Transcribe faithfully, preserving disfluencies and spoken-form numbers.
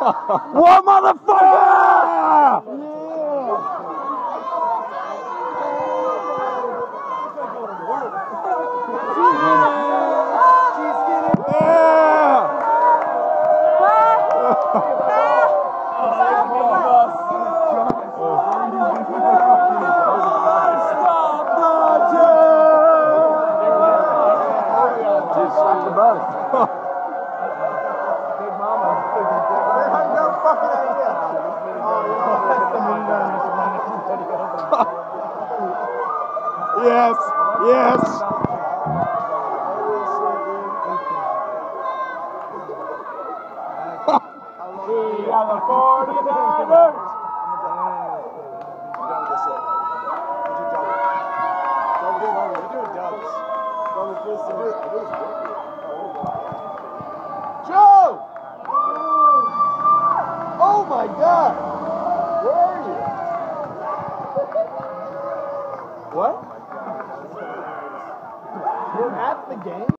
What, motherfucker? Yes, yes. We are the forty-niners. Joe! Oh my God! Where are you? What? You're at the game?